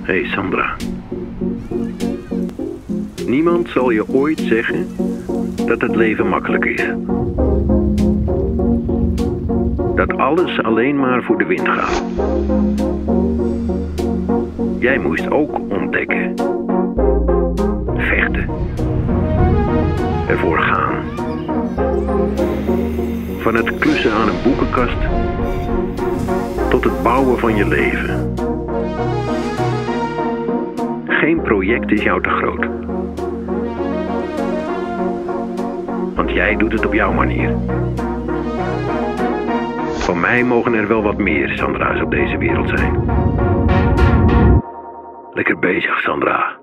Hé Sandra. Niemand zal je ooit zeggen dat het leven makkelijk is. Dat alles alleen maar voor de wind gaat. Jij moest ook ontdekken. Vechten. Ervoor gaan. Van het klussen aan een boekenkast tot het bouwen van je leven. Geen project is jou te groot. Want jij doet het op jouw manier. Van mij mogen er wel wat meer Sandra's op deze wereld zijn. Lekker bezig, Sandra.